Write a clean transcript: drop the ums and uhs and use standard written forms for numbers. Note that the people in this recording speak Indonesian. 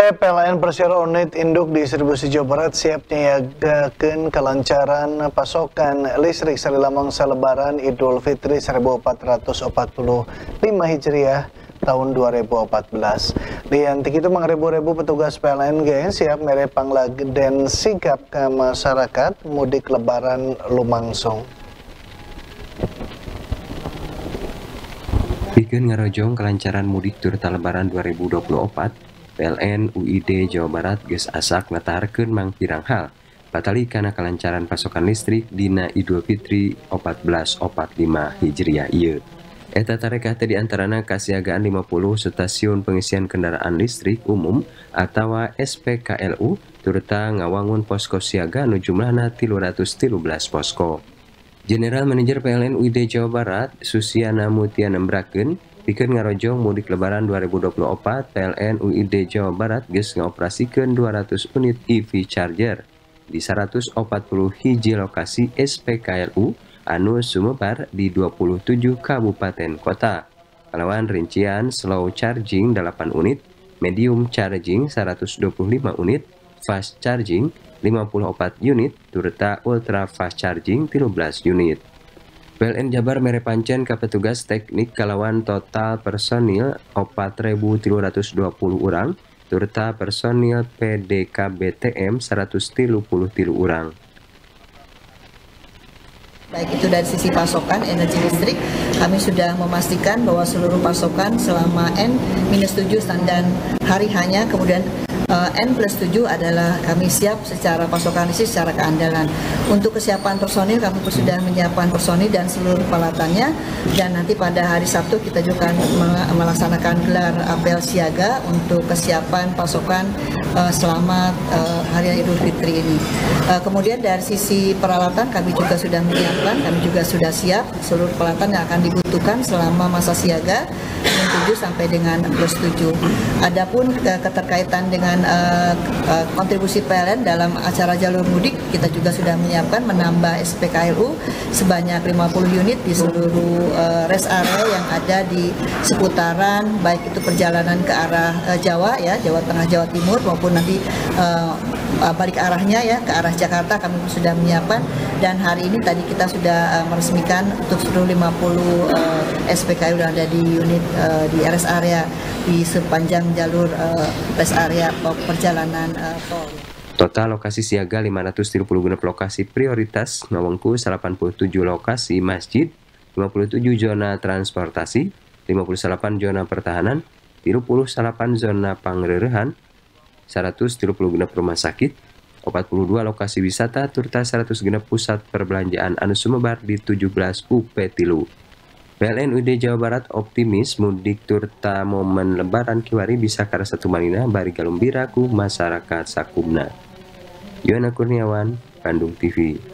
PLN Persero Unit Induk Distribusi Jawa Barat siap nyiagakeun kelancaran pasokan listrik salila mangsa Lebaran Idul Fitri 1445 Hijriah tahun 2014. Lian kitu mangribu-ribu petugas PLN ge siap mere panglagden sigap ke masyarakat mudik Lebaran lumangsung. Pikeun ngarojong kelancaran mudik turta Lebaran 2024, PLN UID Jawa Barat geus asak nataharkeun mang pirang hal patali kana kelancaran pasokan listrik dina Idul Fitri 1445 Hijriah ieu. Eta tarekah teh diantarana kasiagaan 50 stasiun pengisian kendaraan listrik umum atawa SPKLU turta ngawangun posko siaga anu jumlahna 313 posko. General Manager PLN UID Jawa Barat Susiana Mutia nembrakeun pikeun ngarojong mudik Lebaran 2024 PLN UID Jawa Barat geus ngaoperasikeun 200 unit EV charger di 140 hiji lokasi SPKLU anu sumebar di 27 kabupaten kota. Kalawan rincian slow charging 8 unit, medium charging 125 unit, fast charging 54 unit, turta ultra fast charging 13 unit. PLN Jabar mere pancen ka petugas teknik kalawan total personil 4.320 urang, turta personil PDKBTM 133 urang. Baik itu dari sisi pasokan energi listrik, kami sudah memastikan bahwa seluruh pasokan selama N-7 standar hari hanya, kemudian N+7 adalah kami siap secara pasokan listrik secara keandalan. Untuk kesiapan personil kami sudah menyiapkan personil dan seluruh peralatannya, dan nanti pada hari Sabtu kita juga melaksanakan gelar apel siaga untuk kesiapan pasokan selama hari Idul Fitri ini. Kemudian dari sisi peralatan kami juga sudah menyiapkan, kami juga sudah siap seluruh peralatan yang akan dibutuhkan selama masa siaga N7 sampai dengan +7. Adapun keterkaitan dengan kontribusi PLN dalam acara jalur mudik, kita juga sudah menyiapkan menambah SPKLU sebanyak 50 unit di seluruh rest area yang ada di seputaran, baik itu perjalanan ke arah Jawa ya, Jawa Tengah, Jawa Timur, maupun nanti balik arahnya ya ke arah Jakarta kami sudah menyiapkan. Dan hari ini tadi kita sudah meresmikan untuk seluruh 50 SPKLU yang ada di unit di rest area di sepanjang jalur rest area perjalanan tol. Total lokasi siaga 530 genep lokasi prioritas ngawengku 87 lokasi masjid, 57 zona transportasi, 58 zona pertahanan, 38 zona pangreurehan, 130 genep rumah sakit, 42 lokasi wisata, turta 100 genep pusat perbelanjaan anu sumebar di 17 UP3. PLN UID Jawa Barat optimis mudik turta momen Lebaran kiwari bisa karasa tumanina bari galumbira ku masyarakat sakumna. Yohana Kurniawan, Bandung TV.